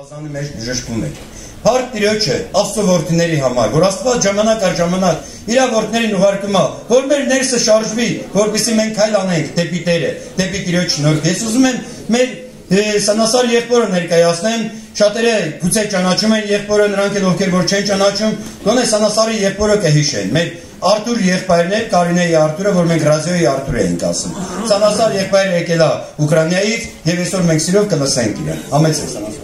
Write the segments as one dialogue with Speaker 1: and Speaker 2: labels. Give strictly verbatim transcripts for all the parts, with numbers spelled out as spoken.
Speaker 1: Ավազանի մեջ բժշկվում է։ Հարկ Տիրոջը Աստծո որդիների համար, որ Աստված ժամանակ առ ժամանակ իր որդիներին ուղարկում է, որ մեր ներսը շարժվի, որպեսզի մենք քայլ անենք դեպի Տերը, դեպի Տիրոջ շնորհք։ Ես ուզում եմ մեր սանասար եղբորը ներկայացնեմ, շատերը գուցե ճանաչում են եղբորը, նրանք էլ ովքեր որ չեն ճանաչում, գոնե սանասարի եղբորը կհիշեն։ Մեր Արտուր եղբայրն էր, Կարինեի Արտուրը, որ մենք ռադիոյի Արտուր էինք ասում։ Սանասար եղբայրը եկել է Ուկրաինայից եւ այսօր մենք սիրով կլսենք իրեն։ Համեցեք սանասար։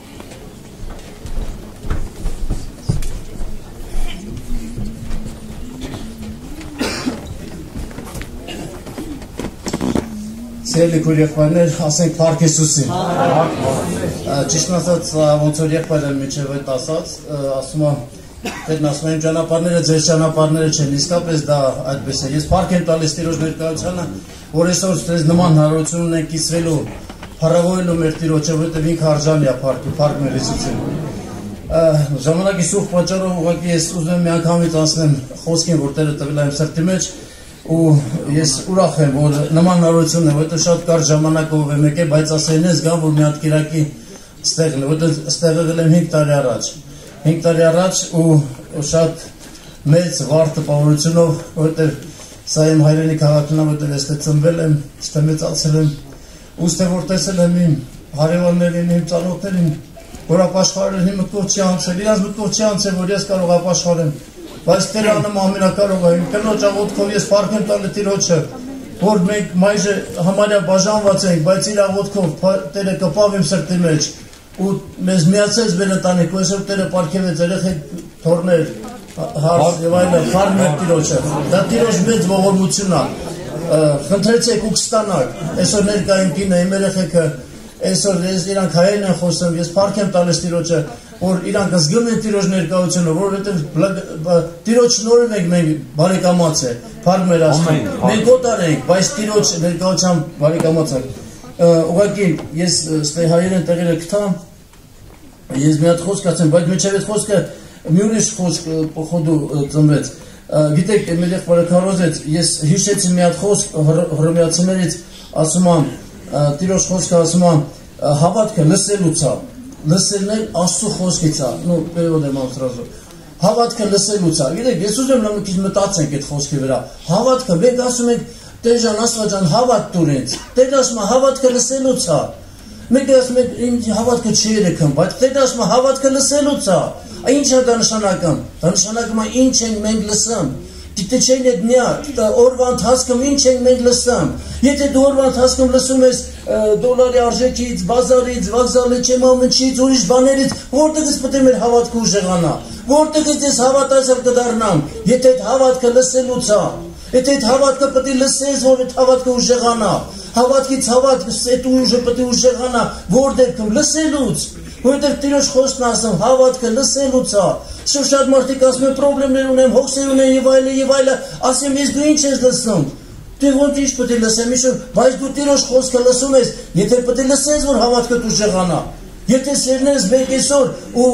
Speaker 2: Սիրելի քույր եղբայրներ, ասենք Փառք Հիսուսին։ Ճիշտն ասած, ոնց որ եղբայրը միջև այդ ասած, ասում եմ, Տերն ասում եմ, ճանապարհները ձեր ճանապարհները չեն, իսկապես դա այդպես է։ Ես փառք եմ տալիս Տիրոջ ներկայությանը, որ այսօր դες նման հնարավորություն ունենք կիսվելու, փառավորելու մեր Տիրոջը, որովհետև ինքը արժանի է փառքի, փառք մեր Հիսուսին։ Ժամանակի սուրբ պատճառով ուղղակի ես ուզում եմ միանգամից անցնեմ խոսքին, որ Տերը տվել է իմ սրտի մեջ, ու ես ուրախ եմ, որ նման հնարավորություն է, որովհետև շատ կարճ ժամանակով եմ եկել, բայց ասեն ես գամ, որ մի հատ կիրակի ստեղն է, որովհետև ստեղ եղել եմ հինգ տարի առաջ։ հինգ տարի առաջ ու շատ մեծ վառ տպավորությունով, որովհետև սա իմ հայրենի քաղաքն է, որովհետև ես ծնվել եմ, ստե մեծացել եմ, ու ստե որ տեսել եմ իմ հարևաններին, իմ ծանոթներին, որ ապաշխարել իմ մտքով չի անցել, իրաց մտքով չի անցել, որ ես կարող ապաշխարեմ, բայց Տերը անեմ ամենակարողը, իմ կնոջ աղոթքով ես փառք եմ տալի Տիրոջը, որ մենք մայրը համարյա բաժանված ենք, բայց իր աղոթքով Տերը կպավ իմ սրտի մեջ ու մեզ միացեց մեր ընտանիք, այսօր Տերը պարգևեց երեխեք թորներ, հարց եւ այլն, փառք մեր Տիրոջը։ Դա Տիրոջ մեծ ողորմությունն է։ Խնդրեցեք ու կստանաք։ Այսօր ներկա իմ կինը, իմ երեխեքը, այսօր ես իրանք հայերեն են խոսում, ես փառք եմ տալիս Տիրոջը, որ իրանք զգում են Տիրոջ ներկայությունը, որովհետև Տիրոջ շնորհիվ ենք մենք բարեկամած է, փառք մեր Աստծուն։ Մենք օտար ենք, բայց Տիրոջ ներկայությամբ բարեկամած ենք։ Ուղղակի ես ստե հայերեն տեղերը գտամ, ես մի հատ խոսք ասեմ, բայց միջև այդ խոսքը մի ուրիշ խոսք պոխոդու ծնվեց։ Գիտեք, մեր եղբայրը քարոզեց, ես հիշեցի մի հատ խոսք հռոմեացիներից, ասում եմ, Տիրոջ խոսքը ասում եմ, հավատքը լսելուց է, լսելն էլ Աստծո խոսքից է, նո պերևոդ եմ սրազու։ Հավատքը լսելուց է։ Գիտեք, ես ուզում եմ մի քիչ մտածենք այդ խոսքի վրա։ Հավատքը, մենք ասում ենք Տեր ջան, Աստված ջան, հավատ տուր ինձ։ Տեր ասում է, հավատքը լսելուց է։ Մենք ասում ենք, ինձ հավատքը չի երեքն, բայց Տեր ասում է, հավատքը լսելուց է։ Ինչ է դա նշանակում։ Դա նշանակում է ինչ ենք մենք լսում։ Դիտե չեն այդ նյա, օրվա ընթացքում ինչ ենք մենք լսում։ Եթե դու օրվա ընթացքում լսում ես դոլարի արժեքից, բազարից, վокзալի չեմ ամենից, ուրիշ բաներից, որտեղից պետք է մեր հավատքը ուժեղանա։ Որտեղից ես հավատացել կդառնամ, եթե այդ հավատքը լսելուց է։ Եթե այդ հավատքը պետք է լսես, որ այդ հավատքը ուժեղանա, հավատքից հավատք, այդ ուժը պետք է ուժեղանա, որ դեպքում լսելուց, որովհետև Տիրոջ խոսքն ասում, հավատքը լսելուց է։ Շուտ շատ մարդիկ ասում են պրոբլեմներ ունեմ, հոգսեր ունեմ եւ այլն եւ այլն, ասեմ ես դու ինչ ես լսում։ Դու ոնց ինչ պետք է լսեմ, իշու, բայց դու Տիրոջ խոսքը լսում ես, եթե պետք է լսես, որ հավատքդ ուժեղանա։ Եթե սերներս մենք այսօր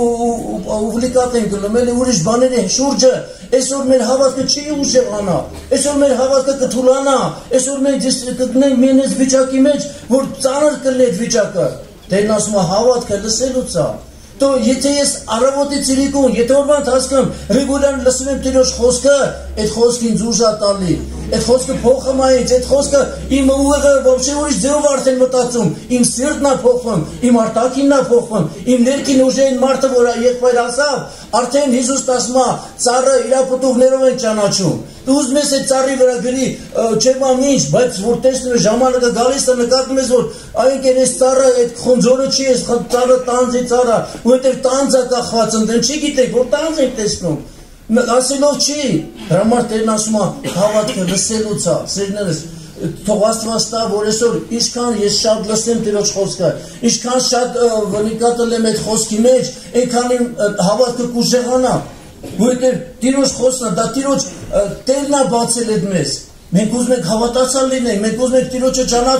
Speaker 2: ուվլիկատ ենք գնում, էլի ուրիշ բաների շուրջը, այսօր մեր հավատքը չի ուժեղանա, այսօր մեր հավատքը կթուլանա, այսօր մենք կգնենք մի այնպես վիճակի մեջ, որ ծանր կլինի այդ վիճակը։ Տերն ասում է հավատքը լսելուց է։ То եթե ես առավոտից իրիկուն, եթե օրվա ընթացքում ռեգուլար լսում եմ Տիրոջ խոսքը, այդ խոսքը ինձ ուժ է տալի, այդ խոսքը փոխում է ինձ, այդ խոսքը իմ ուղեղը ոչինչ ուրիշ ձևով արդեն մտածում, իմ սիրտն է փոխվում, իմ արտաքինն է փոխվում, իմ ներքին ուժային մարդը, որ եղբայր ասավ, արդեն Հիսուս ասում է, ծառը իր պտուղներով են ճանաչում։ Դու ուզում ես այդ ծառի վրա գրի, չեմ ինչ, բայց որ տեսնում ես ժամանակը գալիս է նկատում ես, որ այն կերես ծառը այդ խնձորը չի, այս ծառը տանձի ծառը, որտեղ տանձը կախված ընդեն, չի գիտեք, որ տանձ եք տեսնում։ Ասելով չի, դրա համար Տերն ասում է, հավատքը լսելուց է, սերներս, թող Աստված տա, որ այսօր ինչքան ես շատ լսեմ Տիրոջ խոսքը, ինչքան շատ վնիկատել եմ այդ խոսքի մեջ, այնքան հավատքը կուժեղանա, որովհետև Տիրոջ խոսքն է, դա Տիրոջ Տերն է բացել այդ մեզ։ Մենք ուզում ենք հավատացյալ լինենք, մենք ուզում ենք Տիրոջը ճանաչենք,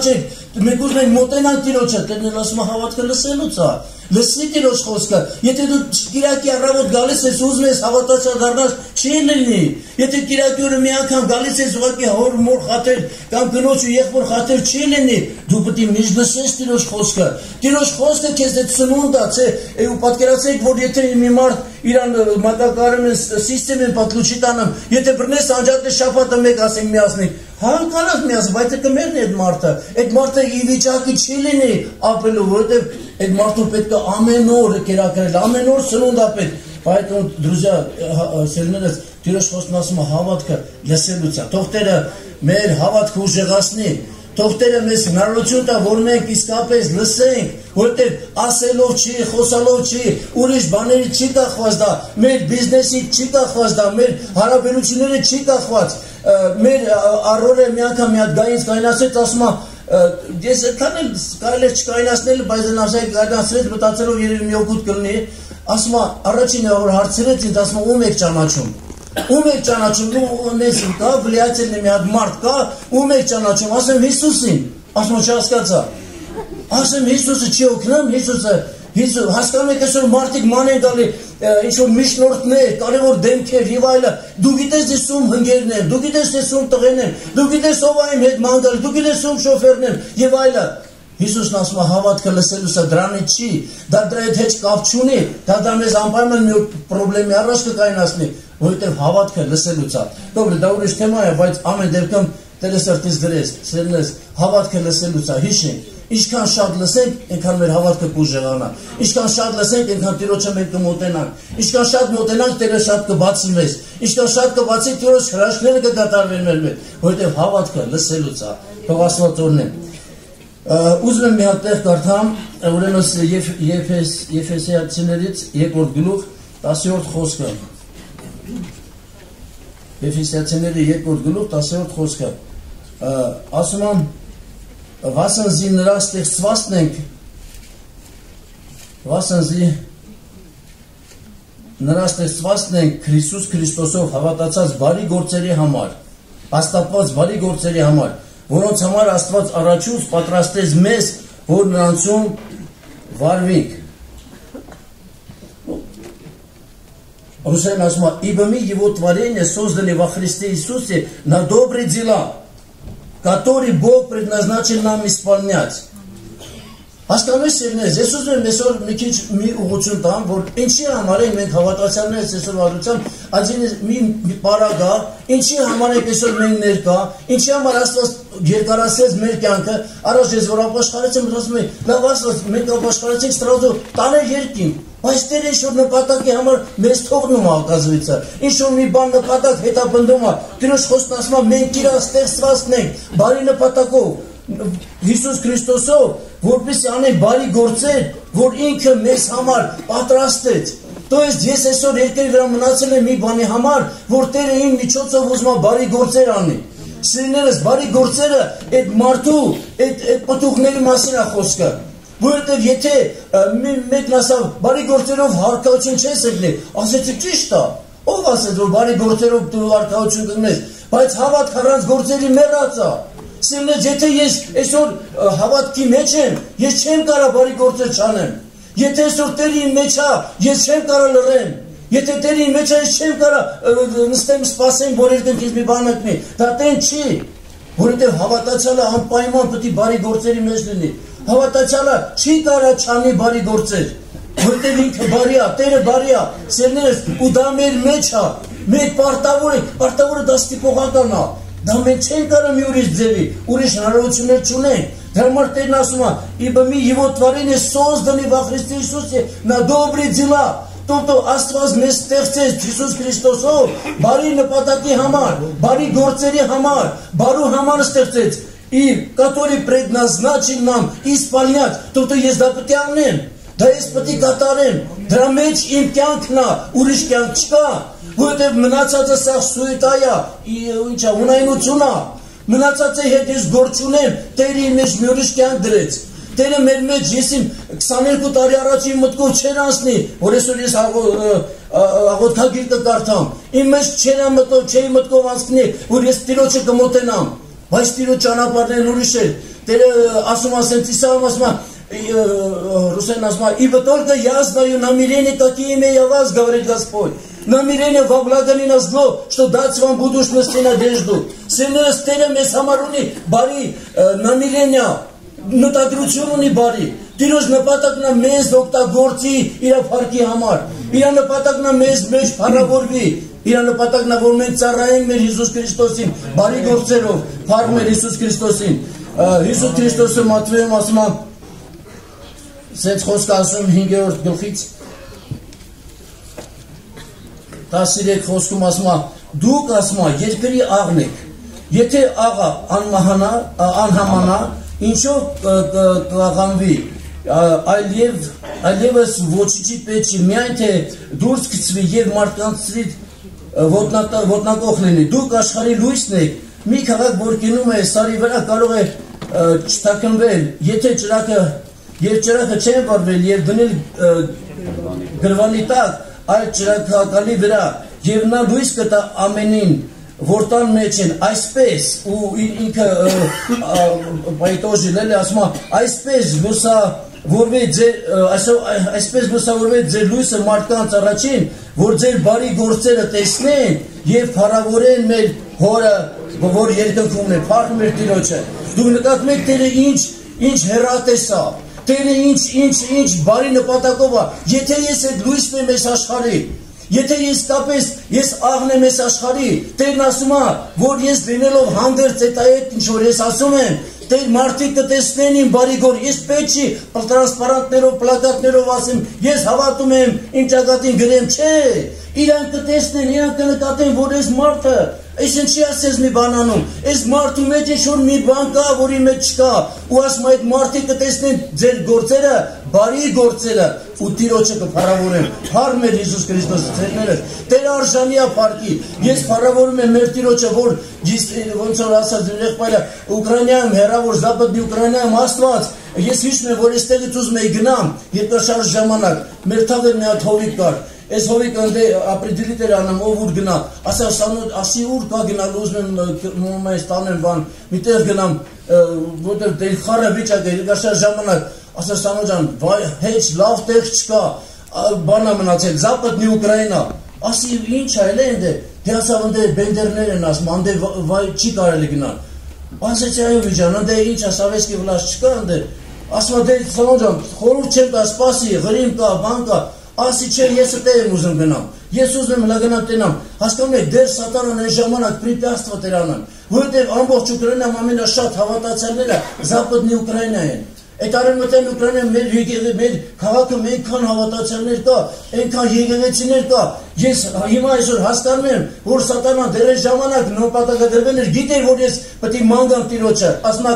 Speaker 2: մենք ուզում ենք մոտենանք Տիրոջը, Տերն ասում է հավատքը լսելուց է։ Լսի Տիրոջ խոսքը։ Եթե դու Կիրակի առավոտ գալիս ես ուզում ես հավատացյալ դառնալ, չի լինի։ Եթե Կիրակի օրը մի անգամ գալիս ես ուղղակի հոր մոր խաթեր կամ կնոջ ու եղբոր խաթեր, չի լինի։ Դու պետք է միշտ լսես Տիրոջ խոսքը։ Տիրոջ խոսքը քեզ դե ծնունդ է, ու պատկերացրեք, որ եթե մի մարդ իրան մատակարարում են սիստեմին պատլուչի տանում, եթե բռնես անջատը շաբաթը մեկ ասենք միասնիկ, հա կարաս միասին, բայց դա կմերնի այդ մարդը, այդ մարդը ի վիճակի չի լինի ապրելու, որովհետև այդ մարդու պետք է ամեն օր կերակրել, ամեն օր սնունդ է պետք։ Поэтому, друзья, սերներս, Տիրոջ խոսքն ասում է հավատքը լսելուց է։ Թող Տերը մեր հավատքը ուժեղացնի, թող Տերը մեզ հնարավորություն տա, որ մենք իսկապես լսենք, որովհետև ասելով չի, խոսալով չի, ուրիշ բաների չի կախված դա, մեր բիզնեսից չի կախված դա, մեր հարաբերությունները չի կախված, մեր առօրը մի անգամ մի հատ գայից կայնացրեց, ասում է ես այդքան էլ կարելի է չկայնացնել, բայց նաշայք կայնացրեց, մտածելով երևի մի օգուտ կլինի, ասում է առաջինը որ հարցրեց ինձ, ասում է ում եք ճանաչում, ում եք ճանաչում, ու նես կա, վլիացելն մի հատ մարդ կա, ում եք ճանաչում, ասեմ Հիսուսին, ասում է չհասկացա, ասեմ Հիսուսը չի օգնում, Հիսուսը հասկանում եք այսօր մարդիկ ման են գալի, ինչ-որ միջնորդներ, կարևոր դեմքեր և այլը, դու գիտես դե սում հնգերն են, դու գիտես դե սում տղեն են, դու գիտես ով այն հետ ման գալի, դու գիտես սում շոֆերն են և այլը։ Հիսուսն ասում է հավատքը լսելուսը դրանից չի, դա դրա հետ հետ կապ չունի, դա դա մեզ անպայման մի պրոբլեմի առաջ կկայնացնի, որովհետև հավատքը լսելուց է։ Դոբրե, դա ուրիշ թեմա է, բայց ամեն դեպքում Տերը սրտից դրես, սերնես, հավատքը լսելուց է, հիշենք, ինչքան շատ լսենք, այնքան մեր հավատքը կուժեղանա, ինչքան շատ լսենք, այնքան Տիրոջը մենք կմոտենանք, ինչքան շատ մոտենանք, Տերը շատ կբացի մեզ, ինչքան շատ կբացի Տիրոջ հրաշքները կկատարվեն մեր մեջ, որովհետև հավատքը լսելուց է, թող Աստված օրհնի։ Ուզում եմ մի հատ տեղ կարդամ, ուրեմն Եփեսացիներից երկրորդ գլուխ տասնյորդ խոսքը։ Եփեսացիների երկրորդ գլուխ տասնյորդ խոսքը։ Ասում եմ, վասնզի նրա ստեղծվածն ենք, վասնզի նրա ստեղծվածն ենք Քրիստոս Քրիստոսով հավատացած բարի գործերի համար, հաստատված բարի գործերի համար, որոնց համար Աստված առաջուց պատրաստեց մեզ, որ նրանցում վարվենք։ Русалин ասում է, ибо мы его творение созданы во Христе Иисусе на добрые дела, который Бог предназначил нам исполнять. Հասկանում եք սիրելիներ, ես ուզում եմ այսօր մի քիչ մի ուղղություն տամ, որ ինչի համար ենք մենք հավատացյալներս այսօր վարության, այժմ մի պարագ է, ինչի համար ենք այսօր մենք ներկա, ինչի համար Աստված երկարացրեց մեր կյանքը, առաջ ես որ ապաշխարեցեմ, ասում եմ, լավ Աստված, մենք ապաշխարեցինք ստրազո տաներ երկինք, բայց Տերը ինչ-որ նպատակի համար մեզ թողնում է ակազվիցը, ինչ-որ մի բան նպատակ հետապնդում է, Տիրոջ խոսքն ասում է, մենք իր ստեղծվածքն ենք, բարի նպատակով, Հիսուս Քրիստոսով, որպեսզի անենք բարի գործեր, որ ինքը մեզ համար պատրաստեց։ То есть ես այսօր երկրի վրա մնացել եմ մի բանի համար, որ Տերը իմ միջոցով ուզում է բարի գործեր անի։ Սիրելիներս, բարի գործերը այդ մարդու, այդ այդ պտուղների մասին է խոսքը։ Որովհետև եթե մեկն ասավ բարի գործերով հարկայություն չես եղնի, ասեցի ճիշտ է։ Ով ասեց որ բարի գործերով դու հարկայություն կգնես, բայց հավատք առանց գործերի մեռած է։ Սիրելիներ, եթե ես այսօր հավատքի մեջ եմ, ես չեմ կարող բարի գործեր չանեմ։ Եթե այսօր Տերը իմ մեջ է, ես չեմ կարող լռեմ։ Եթե Տերը իմ մեջ է, ես չեմ կարող նստեմ սպասեմ, որ երկնքից մի բան ընկնի։ Դա տեն չի, որովհետև հավատացյալը անպայման պետք է բարի գործերի մեջ լինի։ Հավատացյալը չի կարող չանի բարի գործեր, որովհետև ինքը բարի է, Տերը բարի է։ Սիրելիներս, ու դա մեր մեջ է։ Մենք պարտավոր ենք, պարտավորը դա ստիպողական է։ Դա մենք չենք կարող մի ուրիշ ձևի, ուրիշ հնարավորություններ չունենք։ Դրա համար Տերն ասում է, ибо мы его творение созданы во Христе Иисусе на добрые дела։ Տոտո Աստված մեզ ստեղծեց Հիսուս Քրիստոսով բարի նպատակի համար, բարի գործերի համար, բարու համար ստեղծեց։ И который предназначил нам исполнять, тото ես դա պետք է անեմ, դա ես պետք է կատարեմ, դրա մեջ իմ կյանքն է, ուրիշ կյանք չկա, որովհետև մնացածը սա սուետա է, ինչ է, ունայնություն է, մնացածը հետ ես գործ ունեմ, Տերը իմ մեջ մի ուրիշ կյանք դրեց։ Տերը մեր մեջ ես իմ քսաներկու տարի առաջ իմ մտքով չեր անցնի, որ այսօր ես աղոթքագիր կկարդամ, իմ մեջ չեր մտքով, չէի մտքով անցնի, որ ես Տիրոջը կմոտենամ։ բայց Տիրոջ ճանապարհներն ուրիշ են։ Տերը ասում ասեն Իսայում ասում Русен ասում и вот только я знаю намерения, какие имею вас, говорит Господь. Намерение во благо не на зло, что дать вам будущность и надежду. Սերներս Տերը մեզ համար ունի բարի намерения, մտադրություն ունի բարի։ Տիրոջ նպատակն է մեզ օգտագործի իր փառքի համար։ Իր նպատակն է մեզ մեջ փառավորվի։ Իր նպատակն է որ մենք ծառայենք մեր Հիսուս Քրիստոսին բարի գործերով, փառք մեր Հիսուս Քրիստոսին։ Հիսուս Քրիստոսը Մատթեոս ասում է Սենց խոսք ասում հինգերորդ գլխից տասներեք խոսքում ասում է դուք ասում է երկրի աղն եք եթե աղա անմահանա անհամանա ինչով կաղանվի այլև այլևս ոչինչի պետք չի միայն թե դուրս գցվի եւ մարդկանցից ոտնակող լինի դուք աշխարհի լույսն եք մի քաղաք որ գնում է սարի վրա կարող է չթաքնվել եթե ճրակը Եվ ճրակը չեն վարվել և դնել գրվանի տակ այլ ճրակակալի վրա և նա լույս կտա ամենին որ տան մեջ են այսպես ու ինքը պայտոժիլել է ասում այսպես այսպես լուսավորվեց ձեր լույսը մարդկանց առաջին որ ձեր բարի գործերը տեսնեն և փառավորեն մեր հորը որ երկնքում է փառք մեր Տիրոջը դուք նկատում եք Տերը ինչ հեռատես է Տերը ինչ, ինչ, ինչ բարի նպատակով է, եթե ես այդ լույսն եմ ես աշխարհի, եթե ես կապես ես աղն եմ ես աշխարհի, Տերն ասում է, որ ես լինելով հանդերձ այդ այդ ինչ որ ես ասում եմ, Տեր մարդիկ կտեսնեն իմ բարի գոր, ես պետք չի տրանսպարանտներով, պլակատներով ասեմ, ես հավատում եմ, իմ ճակատին գրեմ, չէ, իրանք կտեսնեն, իրանք կնկատեն, որ ես մարդը Այս ինչի ասես մի բան անում, այս մարդու մեջ ինչ որ մի բան կա, որի մեջ չկա, ու ասում այդ մարդիկ կտեսնեն ձեր գործերը, բարի գործերը, ու Տիրոջը կփառավորեն, փառք մեր Հիսուս Քրիստոսի ծերներս, Տեր արժանի է փառքի, ես փառավորում եմ մեր Տիրոջը, որ ոնց որ ասած իմ եղբայրը Ուկրաինայում հեռավոր Զապադնի Ուկրաինայում Աստված, ես հիշում եմ, որ այստեղից ուզում էի գնամ, երկրաշարժ ժամանակ, մեր թաղը մի հատ հովիվ կար Ես հովիկ ընդ ապրիդիլիտ էր անեմ, ով ուր գնա, ասի ուր կա գնալ, ուզում եմ այս տանեմ բան, մի տեղ գնամ, որտեղ դել խառը վիճակ է, երկրաշարժ ժամանակ, ասա Սանոջան, հեչ լավ տեղ չկա, բան է մնացել, Զապադնի Ուկրաինա, ասի ինչ այլ է ընդ է, դե ասավ ընդ բենդերներ են ասում, ընդ չի կարելի գնալ, ասեցի այո վիճան, ընդ ինչ է Սավեսկի վլաս չկա ընդ է, ասում դե Սանոջան, խորհուրդ չեմ կա, սպասի, ղրիմ կա, բան կա, Ասի չէ, ես տեղ եմ ուզում գնամ, ես ուզում եմ լագնամ տենամ, հասկանում եք, դեր սատանան այն ժամանակ պրիպյաստվա տերանան, որտև ամբողջ Ուկրաինայում ամենաշատ հավատացյալները Զապադնի Ուկրաինա են, այդ արևմտյան Ուկրաինայում մեր քաղաքը այնքան հավատացյալներ կա, այնքան եկեղեցիներ կա, ես հիմա այսօր հասկանում եմ, որ սատանան դեր այն ժամանակ նպատակադրվել էր, գիտեր, որ ես պետք է մանգամ Տիրոջը, ասում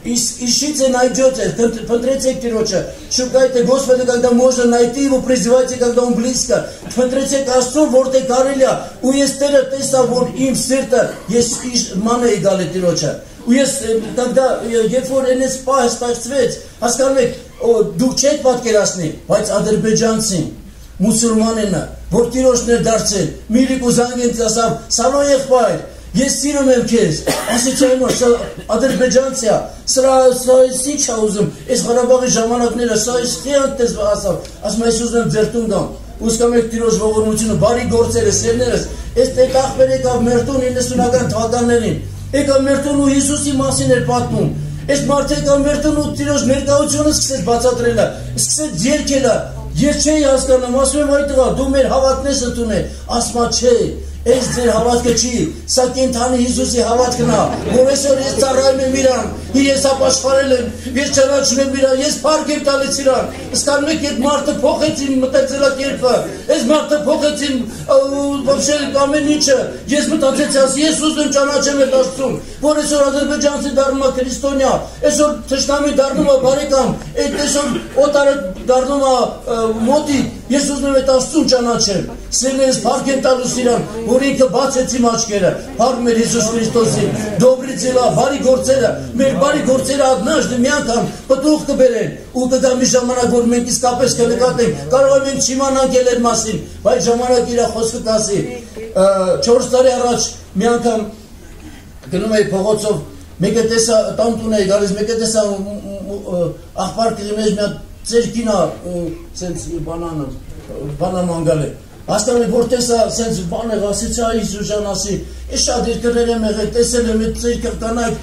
Speaker 2: ищите, найдете, смотрите Тироча, шукайте Господа, когда можно найти его, призывайте, когда он близко, смотрите Отцу, ворте Кареля, уестера теса, вор им сердце, есть мана и гали Тироча. Уест, когда ефор энес пас, так свет, аскармек, дух чет պատկերացնի, բայց ադրբեջանցին, մուսուլմանենը, որ Տիրոջներ դարձել, միրիկ ու զանգեն ասավ, սալո եղբայր, Ես սիրում եմ քեզ, ասեցի այո, սա ադրբեջանցի է, սրա սա ինչ է ուզում, այս Ղարաբաղի ժամանակները սա ինչի անտես ասավ, ասում այս ուզում եմ ձերտուն գամ, ուսկամ եք Տիրոջ ողորմությունը, բարի գործերը, սերներս, այս տեղ ախպեր եկավ մեր տուն իննսունական թվականներին, եկավ մեր տուն ու Հիսուսի մասին էր պատմում, այս մարդը եկավ մեր տուն ու Տիրոջ ներկայությունը սկսեց բացատրելը, սկսեց երգելը, ես չէի հասկանում, ասում եմ այդ տղա, դու մեր հավատքն ես ընդունել, ասում չէ Այս ձեր հավատքը չի, սա կենթանի Հիսուսի հավատքն է, որ այսօր ես ծառայում եմ իրան, ես ապաշխարել եմ, ես ճանաչում եմ իրան, ես փառք եմ տալիս իրան, սկանում եք այդ մարդը փոխեց իմ մտածելակերպը, այս մարդը փոխեց իմ вообще ամեն ինչը, ես մտածեցի, ասի ես ուզում ճանաչեմ այդ Աստծուն, որ այսօր ադրբեջանցի դառնում է քրիստոնյա, այսօր թշնամի դառնում է բարեկամ, այսօր օտարը դառնում է մոտի, ես ուզում եմ այդ Աստծուն ճանաչեմ, սերներս փառք եմ տալիս իրան, որ ինքը բացեց իմ աչքերը, փառք մեր Հիսուս Քրիստոսին, добрый дела, բարի գործերը, մեր բարի գործերը однажды մի անգամ պտուղ կբերեն, ու կգա մի ժամանակ, որ մենք իսկապես կնկատենք, կարող է մենք չիմանանք ելեր մասին, բայց ժամանակ իր խոսքը կասի, չորս տարի առաջ մի անգամ գնում էի փողոցով, Մեկը տեսա տան տուն էի գալիս, մեկը տեսա աղբար կղի մեջ մի հատ ծեր կինա սենց բանանը, բանան գալ է։ Հասկանում եք որ տեսա սենց բան եղ ասեցի այ Սուժան ասի, ես շատ երկրներ եմ եղել, տեսել եմ այդ ծեր կղկանայք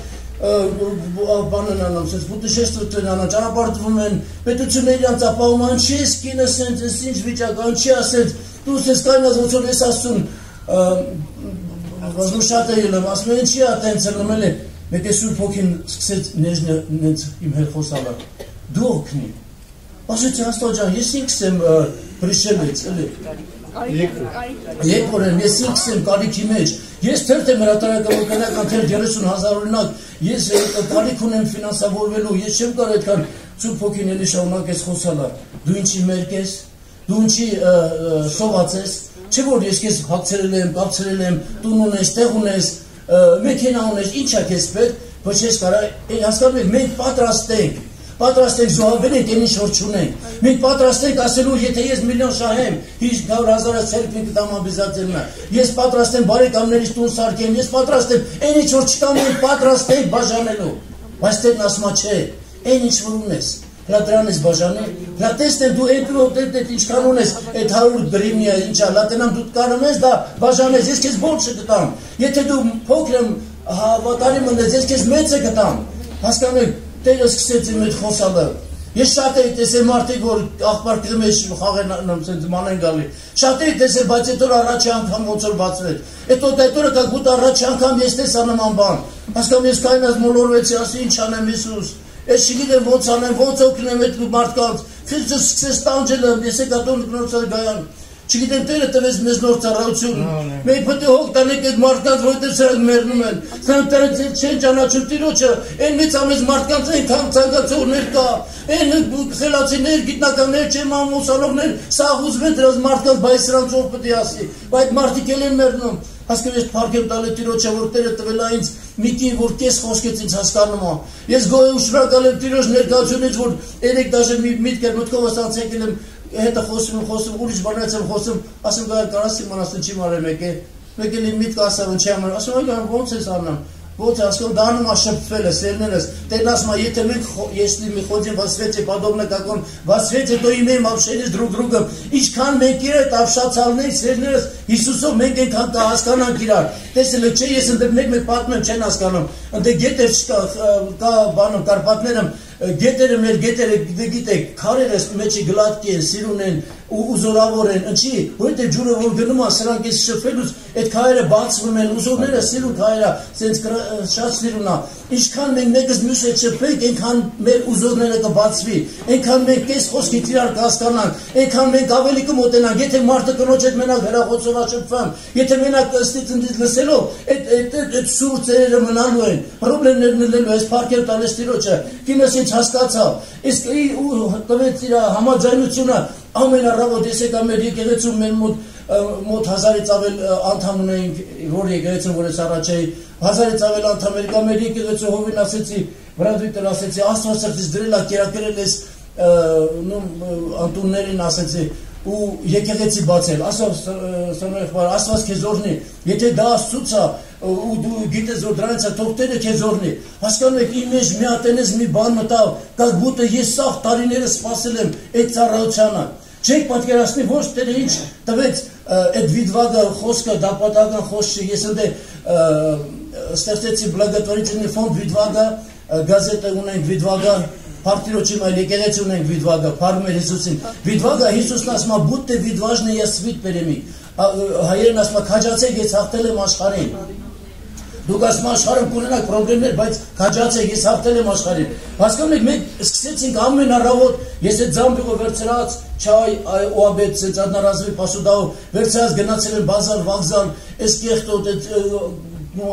Speaker 2: բանն անամ, սենց պուտշեստվություն անամ, ճանապարհվում են, պետությունները իրանց ապահում են, չի ես կինը սենց, ես ինչ վիճակ, ան չի ասենց, դու սենց կայնած ոնց որ ես ասում, ոզնում շատ է ելեմ, ասում են չի ատենց ելեմ էլ է, մեկ է Սուրբ Հոգին սկսեց նեզ իմ հետ խոսալը, դու օգնի, ասեցի Աստված ջան, ես ինքս եմ բրիշելից, էլի, երկորեն, ես ինքս եմ կարիքի մեջ, ես թերթ եմ հրատարակը որկանական թերթ երեսուն հազար օրինակ, ես կարիք ունեմ ֆինանսավորվելու, ես չեմ կար այդքան Սուրբ Հոգին էլի շարունակես խոսալը, դու ինչի մերկ ես, դու ինչի սոված ես, չէ որ ես քեզ հագցրել եմ, կապցրել եմ, տուն ունես, տեղ ունես, մեքենա ունես, ինչ է քեզ պետք, ոչ ես կարա, հասկանում եք, մենք պատրաստ ենք, պատրաստ ենք զոհաբել ենք, այն ինչ որ չունենք, մենք պատրաստ ենք ասելու, եթե ես միլիոն շահեմ, հինգ հազարը ցերկին կտամ ամբիզացելնա, ես պատրաստ եմ բարեկամներիս տուն սարքեմ, ես պատրաստ եմ, այն ինչ որ չկա, մենք պատրաստ ենք բաժանելու, բայց տերն ասма չէ, այն ինչ որ ունես, հլա դրան ես բաժանել, հլա տեսնեմ դու այդ ինչքան ունես, այդ հարյուր գրիմնիա ինչա, հլա տնամ դու կարում ես դա բաժանես, ես քեզ բոլշը կտամ, եթե դու փոքր եմ հավատարիմ ունես, ես քեզ մեծը կտամ, հասկանում եք, Տերը սկսեց իմ հետ խոսալը, ես շատ էի տեսել մարդիկ, որ աղբար կղի մեջ խաղեն մանեն գալի, շատ էի տեսել, բայց այդ օր առաջի անգամ ոնց որ բացվեց, այդ օրը կագուտ առաջի անգամ ես տեսա նման բան, հասկանում ես կայնած մոլորվեցի, ասի ինչ անեմ Հիսուս, ես չգիտեմ ոնց անեմ, ոնց օգնեմ այդ մարդկանց, ֆիլծը սկսեց տանջելը, ես եկա տուն կնոցալ գայան, չգիտեմ Տերը տվեց մեզ նոր ծառայություն, մենք պետք է հոգ տանենք այդ մարդկանց, որովհետև սրանք մեռնում են, սրանք Տերը չեն ճանաչում Տիրոջը, այն մեծամեծ մարդկանց այնքան ցանկացողներ կա, այն խելացիներ, գիտնականներ, չեմ ամուսանողներ, սաղ ուզում են դրանց մարդկանց, բայց սրանց ով պետք է ասի, բայց մարդիկ էլ են մեռնում, հասկանում ես փառք եմ տալու Տիրոջը, որ Տերը տվել է ինձ մի կին, որ կես խոսքեց ինձ հասկանում է, ես գոհ ու շնորհակալ եմ Տիրոջ ներկայությունից, որ երեք դաժե միտք էր մտքովս անցել եմ հետը խոսում, խոսում, ուրիշ բանից եմ խոսում, ասում գայր կարասի մանաստն չի մարել մեկ է, մեկ էլ իմ միտք ասավ, չի ամար, ասում այգան ոնց ես աննամ, ոնց է, ասում դանում ա շպվել է, սերներս, տեն ասում ա, եթե մենք եսլի մի խոդին վասվեց է, պատովնը կակոն, վասվեց է, դո իմեյմ ապշենից դրուգ դրուգը, ինչքան մենք իրը այդ ապշացալների սերներս, Հիսուսով մենք ենքան կա հասկանանք իրար, տեսել եք չէ, ես ընդեր մեկ մեկ պատմեմ չեն հասկանում, ընդեր գետեր չկա, կա բանում, կարպատներում, գետերը մեր գետերը գիտեք, քարերս մեջի գլատկի են, սիրուն են ու զորավոր են, ինչի, որովհետև ջուրը որ գնում է, սրանք էս շփվելուց այդ քարերը բացվում են, ուզորները սիրուն քարերը, սենց շատ սիրուն է, ինչքան մենք մեկս մյուս հետ շփվենք, այնքան մեր ուզորները կբացվի, այնքան մենք կես խոսքից իրար կհասկանանք, այնքան մենք ավելի կմոտենանք, եթե մարդը կնոջ հետ մենակ հեռախոսով շփվեմ, եթե մենակ ըստից ընդից լսելով, այդ սուր ծերերը մնալու են, պրոբլեմներն լելու, այս փառքեր տալես Տիրոջը, կինս ինձ հասկացավ, իսկ տվեց իր համաձայնությունը ամեն առավոտ ես եկա մեր եկեղեցում մեր մոտ հազարից ավել անդամ ունեինք, որ եկեղեցում որ ես առաջ էի, հազարից ավել անդամ եկա մեր եկեղեցու հովին ասեցի, վրադույթել ասեցի, Աստված սրտից դրել ա կերակրել ես անտուններին ասեցի, ու եկեղեցի բացել, Աստված քեզ օրհնի, եթե դա Աստծուց է, ու դու գիտես որ դրանից է թող Տերը քեզ օրհնի, հասկանում եք իմ մեջ մի հատ այնպես մի բան մտավ, կա գուտը ես սաղ տարիները սպասել եմ այդ ծառայությանը, չեք պատկերացնի ոչ Տերը ինչ տվեց այդ վիդվագը խոսքը, դա պատահական խոսք չէ, ես ընդ ստեղծեցի благотворительный фонд վիդվագը, գազետը ունենք վիդվագը, Партирочи май եկեղեցի ունենք վիդվագը, փառում էր Հիսուսին։ Վիդվագը Հիսուսն ասում է «Будьте відважні, я світ переміг»։ Հայերեն ասում է «Քաջացեք, ես հաղթել եմ աշխարհին»։ Դուք ասում աշխարհում կունենաք խնդիրներ, բայց քաջացեք, ես հաղթել եմ աշխարհին։ Հասկանում եք, մենք սկսեցինք ամեն առավոտ, ես այդ զամբյուղը վերցրած, չայ, օաբեդ, ցած одноразовый посудով, վերցրած գնացել եմ բազար, վокзал, այս կեղտոտ այդ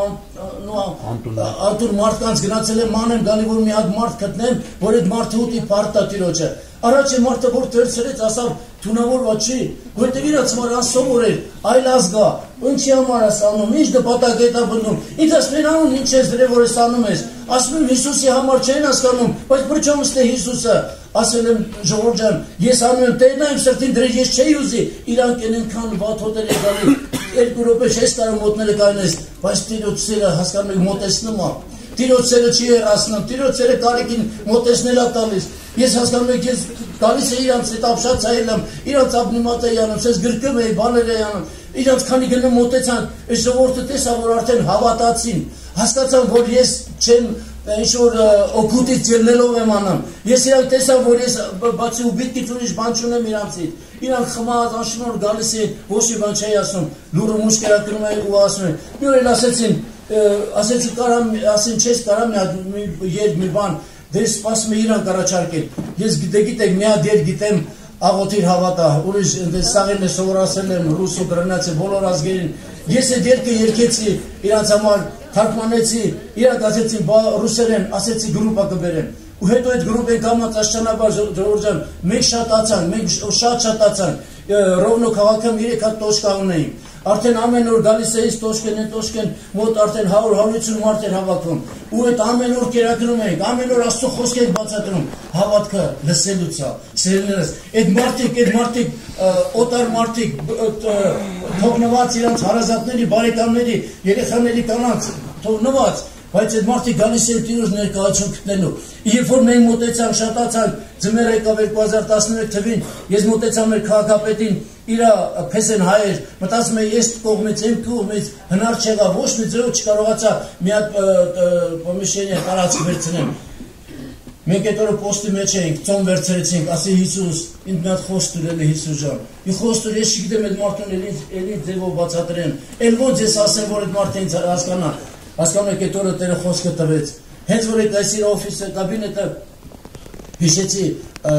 Speaker 2: Ատուր մարդկանց գնացել եմ մանեմ գալի որ մի հատ մարդ գտնեմ, որ այդ մարդը ուտի պարտա Տիրոջը։ Առաջի մարդը որ թերցրեց ասավ թունավորվա չի, որտեղ իրաց մարան սովոր էր, այլ ազգա, ինչի համար ես անում, ինչ նպատակ է դա բնում։ Ինձ ասում են անուն ինչ ես դրել որ ես անում ես։ Ասում եմ Հիսուսի համար չեն հասկանում, բայց բրճոմ ստե Հիսուսը։ Ասել եմ ժողովուրդ ջան, ես անում եմ Տերն այն սրտին դրել ես չէի ուզի, իրանք են այնքան վատ հոտեր է գալի, երկու րոպե չես կարող մոտները կայնես, բայց Տիրոջ սերը հասկանում եք մոտեցնում է։ տիրոջ սերը չի երասնում, տիրոջ սերը կարիքին մոտեցնել է տալիս։ Ես հասկանում եք, ես գալիս է իրանց այդ ապշած այլեմ, իրանց ապնիմատ է յանում, սես գրկում է, բաներ է յանում, իրանց քանի գնում մոտեցան, այս ժողովուրդը տեսա, որ արդեն հավատացին, հասկացան, որ ես չեմ ինչ-որ օգուտից ելնելով եմ անում, ես իրանք տեսա, որ ես բացի ուբիտքից ուրիշ բան չունեմ իրանցից, իրանք խմած, անշնոր գալիս է, ոչ մի բան չի ասում, լուրը մուշ կերակրում է ու ասում է, մի օր էլ ասեցին, ասեցի կարամ, ասին չես կարամ մի երբ մի բան, դեր սպասում է իրանք առաջարկել, ես գիտեք, մի հատ դեր գիտեմ աղոթիր հավատա, ուրիշ սաղին է սովորացել եմ, ռուս ու գրնաց է բոլոր ազգերին, ես է դերքը երկեցի իրանց համար, թարգմանեցի, իրանք ասեցին ռուսերեն, ասեցի գրուպա կբերեմ, ու հետո այդ գրուպ են կամած աշճանաբար ժողորջան, մենք շատացան, մենք շատ շատացան, ռովնո քաղաքում երեք հատ տոշկա ունեինք, արդեն ամեն օր գալիս է իս տոշկեն են տոշկեն, մոտ արդեն հարյուր հարյուրություն մարդ էր հավաքվում, ու այդ ամեն օր կերակրում ենք, ամեն օր Աստծո խոսք ենք բացատրում, հավատքը լսելուց է, սիրելիներս, այդ մարդիկ, այդ մարդիկ, օտար մարդիկ, թողնված իրանց հարազատների, բարեկամների, երեխաների կանանց, թողնված, բայց այդ մարդիկ գալիս են Տիրոջ ներկայություն գտնելու։ Երբ որ մենք մոտեցանք, շատացանք, ձմեռ եկավ երկու հազար տասներեք թվին, ես մոտեցա մեր քաղաքապետին, իր փեսեն հայեր, մտածում եմ ես կողմից, եմ կողմից, հնար չեղավ, ոչ մի ձեւ չկարողացա մի հատ պոմիշենիա տարածք վերցնեմ։ Մենք այդ օրը պոստի մեջ էինք, ծոմ վերցրեցինք, ասի Հիսուս, ինձ մի հատ խոսք տուրել է Հիսուս ջան։ Մի խոսք տուր, ես չգիտեմ այդ մարդուն էլի ձևով բացատրեմ։ Էլ ոնց ես ասեմ, որ այդ մարդը ինձ հասկանա։ Հասկանում եք, այդ օրը Տերը խոսքը տվեց։ Հենց որ այդ այս իր օֆիսը, կաբինետը հիշեցի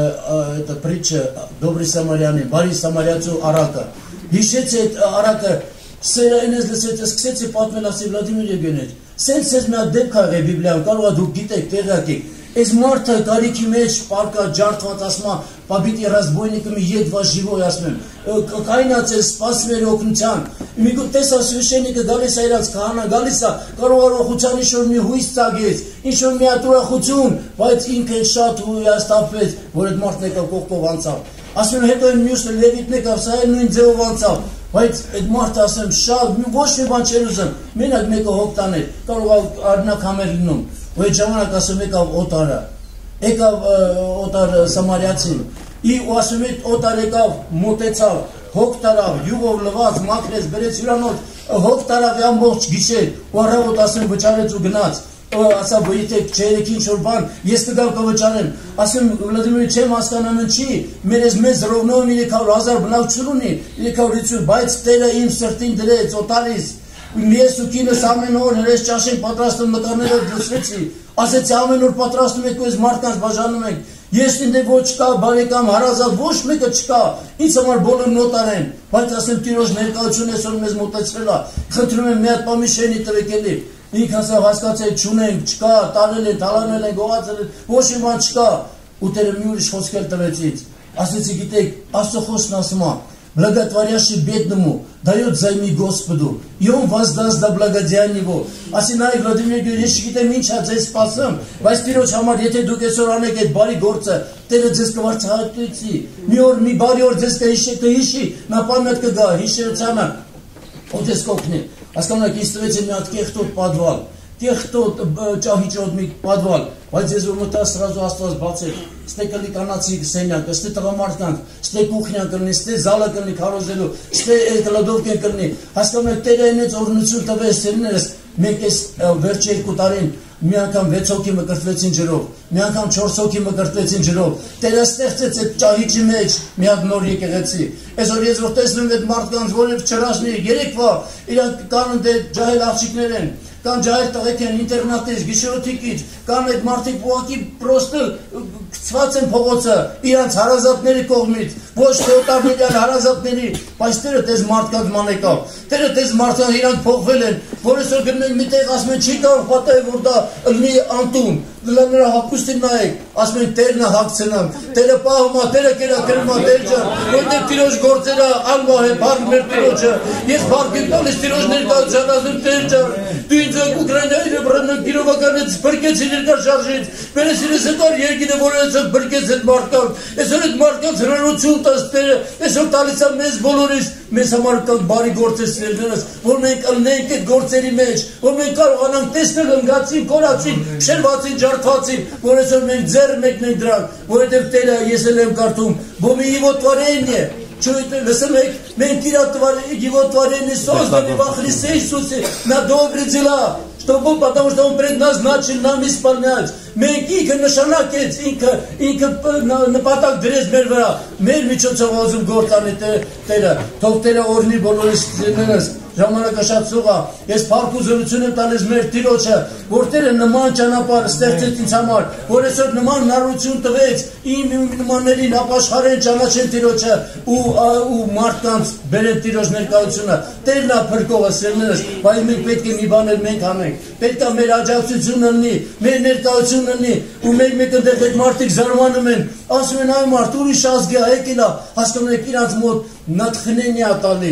Speaker 2: այդ պրիչը Դոբրի Սամարյանի, բարի Սամարյացու առակը։ Հիշեցի այդ առակը, սերը այնպես լսեց, սկսեցի պատմել, ասի Վլադիմիր Եվգենիեչ, սենց ես մի հատ դեպք ա եղել Բիբլիայում, կարող է դուք գիտեք, տեղյակ եք։ Այս մարդը կարիքի մեջ պարկա ջարդված ասма, պապիտի ռազբոյնիկը մի եդվա ժիվոյ ասմեմ, կայնած է սպասում էր օգնության, մի տեսա սվիշենիկը գալիս է իրաց կահանա, գալիս է, կարող առողության ինչ-որ մի հույս ծագեց, ինչ-որ մի հատ ուրախություն, բայց ինքը շատ հույաստապվեց, որ այդ մարդն եկավ կողքով անցավ, ասում եմ հետո այն մյուսը լևիտն եկավ, սա էլ նույն ձևով անցավ, բայց այդ մարդը ասեմ շատ, ոչ մի բան չեր ուզում, մենակ մեկը հոգ տաներ, կարող արնակ համեր լինում, ու այդ ժամանակ ասում եկավ օտարը, եկավ օտար Սամարյացին, ու ասում է օտար եկավ, մոտեցավ, հոգ տարավ, յուղով լված, մաքրեց, բերեց հյուրանոց, հոգ տարավ ամբողջ գիշեր, ու առավոտ ասում վճարեց ու գնաց, ասա եթե չերեք ինչ-որ բան, ես կգամ կվճարեմ, ասում Վլադիմիրի չեմ հասկանում ինչի, մեր ես մեծ ռովնոյում երեք հարյուր հազար բնակչություն ունի, երեք հարյուր ութսուն, բայց Տերը իմ սրտին դրեց, օտարիս, ես ու կինս ամեն օր հրես ճաշենք պատրաստում նկարները դրսվեցի, ասեցի ամեն օր պատրաստում եք ու ես մարդկանց բաժանում ենք, ես ինձ ոչ կա, բարեկամ, հարազատ, ոչ մեկը չկա, ինձ համար բոլորն օտար են, բայց ասեմ Տիրոջ ներկայությունը այսօր մեզ մոտեցրել է, խնդրում եմ մի հատ պամիշենի տվեք էլի, ինք ասավ հասկացեք չունենք, չկա, տալել են, տալանել են, գողացել են, ոչ մի բան չկա, ու Տերը մի ուրիշ խոսքեր տվեց ինձ, ասեցի գիտեք, Աստծո խոսքն ասում է, благотворящий бедному дает взаймы Господу, и он воздаст да благодеяния его. Ասի նայ Վլադիմիր Գյուր, ես չգիտեմ ինչ է ձեզ սպասեմ, բայց Տիրոջ համար, եթե դուք այսօր անեք այդ բարի գործը, Տերը ձեզ կվարձահայտվի, մի օր մի բարի օր ձեզ կհիշի, կհիշի, նա պամետ կգա, հիշերությանը, ու ձեզ կօգնի։ Հասկանում եք, ինձ տվեց մի հատ կեղտոտ պատվալ, կեղտոտ ճահիճոտ մի պատվալ, բայց ես որ մտա սրազու Աստված բացեք, ստե կլի կանացի սենյակը, ստե տղամարդկանք, ստե կուխնյա կլնի, ստե զալը կլնի քարոզելու, ստե կլադովկե կլնի, հասկանում եք Տերը այնեց օրհնություն տվեց սերներս, մենք այս վերջ երկու տարին մի անգամ վեց հոգի մկրտվեցին ջրով, մի անգամ չորս հոգի մկրտվեցին ջրով, Տերը ստեղծեց այդ ճահիճի մեջ մի հատ նոր եկեղեցի, այսօր ես որ տեսնում այդ մարդկանց, որև չրաշնի, երեկվա իրանք կան դե ջահել աղջիկներ են, կան ջահել տղեկ են ինտերնատից, գիշերօթիկից, կան այդ մարդիկ ուղղակի պրոստը գցված են փողոցը իրանց հարազատների կողմից, ոչ թե օտարների այլ հարազատների, բայց Տերը տես մարդկանց ման եկավ, Տերը տես մարդկանց իրանք փոխվել են, որ այսօր գնում են մի տեղ ասում են չի կարող պատահել որ դա լինի անտուն, Նրա հապուստին նայեք, ասում են Տերն է հագցնան, Տերը պահում է, Տերը կերակրում է, Տեր ջան, որտեղ Տիրոջ գործերը անվահ է, փառք մեր Տիրոջը, ես փառք եմ տալիս Տիրոջ ներկայության, ասում Տեր ջան, դու ինձ Ուկրաինայի վրա գիրովականից բրկեցի ներկա շարժից, մերես իրես հետար երկինը որոնցով բրկեց այդ մարդկանց, այսօր այդ մարդկանց հրարություն տաս Տերը, այսօր տալիս է մեզ բոլորիս, մեզ համար կան բարի գործեր սիրելիներս, որ մենք ըլնենք այդ գործերի մեջ, որ մենք կարողանանք տեսնել ընկածին, կորածին, շերվածին, ջարդվածին, որ այսօր մենք ձեռ մեկնենք դրանք, որովհետև Տերը ես էլ եմ կարդում, բոմի его творение, лысым մենք իր его творение создали во Христе Иисусе на добрые дела, чтобы, потому что Он пред нас начал нам исполнять. Մենք ինքը նշանակեց, ինքը, ինքը նպատակ դրեց մեր վրա, մեր միջոցով ուզում գործանի Տերը, թող Տերը օրհնի բոլորիս ձեզ, ժամանակը շատ սուղ է, ես փառք ու զորություն եմ տալիս մեր Տիրոջը, որ Տերը նման ճանապարհ ստեղծեց ինձ համար, որ այսօր նման հնարավորություն տվեց իմ նմաններին ապաշխարեն ճանաչեն Տիրոջը ու ու մարդկանց բերեն Տիրոջ ներկայությունը։ Տերն է փրկողը սերներս, բայց մենք պետք է մի բան էլ մենք անենք, պետք է մեր աջակցությունը լինի, մեր ներկայությունը լինի, ու մենք մեկընդեղ այդ մարդիկ զարմանում են, ասում են այ մարդ ուրիշ ազգի է եկել է, հասկանում եք իրանց մոտ նատխնենի է տալի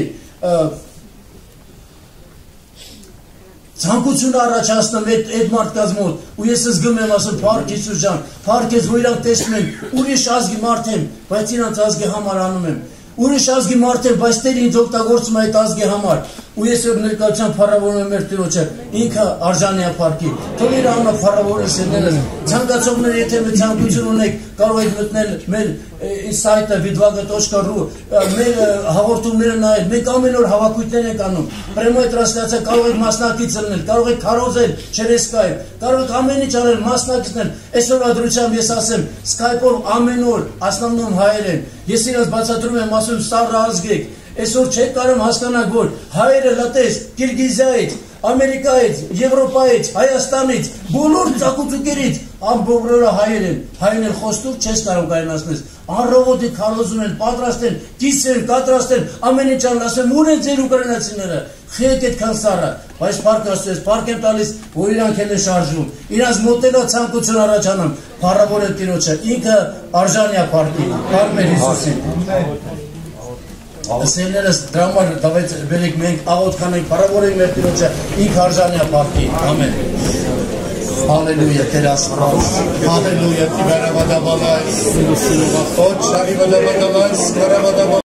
Speaker 2: ցանկություն առաջացնում այդ այդ մարդկանց մոտ ու ես զգում եմ ասում փառք Հիսուս ջան փառք ես որ իրանք տեսնում են ուրիշ ազգի մարդ եմ բայց իրանք ազգի համար անում եմ ուրիշ ազգի մարդ եմ բայց Տերը ինձ օգտագործում է այդ ազգի համար ու ես որ ներկայության փառավորում եմ մեր Տիրոջը ինքը արժանի է փառքի թող իր անունը փառավորի սերներս ցանկացողներ եթե մի ցանկություն ունեք կարող եք մտնել մեր սայթը vidvaga точка ru մեր հաղորդումները նայել մենք ամեն օր հավաքույթներ ենք անում պրեմոյ տրանսլյացիա կարող եք մասնակից լինել կարող եք քարոզել через Skype կարող եք ամեն ինչ անել մասնակիցներ այսօր ադրությամբ ես ասեմ Skype-ով ամեն օր основном հայեր են ես իրաց բացատրում եմ ասում սառը ազգ եք այսօր չեք կարող հասկանալ որ հայերը լատես Կիրգիզիայից Ամերիկայից, Եվրոպայից, Հայաստանից, բոլոր ծակուցուկերից ամբողջը հայեր են, հայերն խոստուր չես կարող կայացնել։ Առավոտի քարոզում են, պատրաստ են, կիսեն, կատրաստ են, ամեն ինչ ան ասեմ, ուր են ձեր ուկրաինացիները։ Խեք այդքան սառը, բայց փառք Աստծո, փառք եմ տալիս, որ իրանք են շարժում։ Իրանց մոտենա ցանկություն առաջանում, փառավոր է Տիրոջը, ինքը արժանի է փառքի, փառք մեր Հիսուսին։ Սերներս դրամար դավեց բերեք մենք աղոտ կանենք փառավորենք մեր Տիրոջը ինք արժանի է փառքի ամեն Հալելույա Տեր Աստված Հալելույա Տիվարավադաբալայ Սուլուվախոչ Շարիվադաբադալայ Սկարավադաբալայ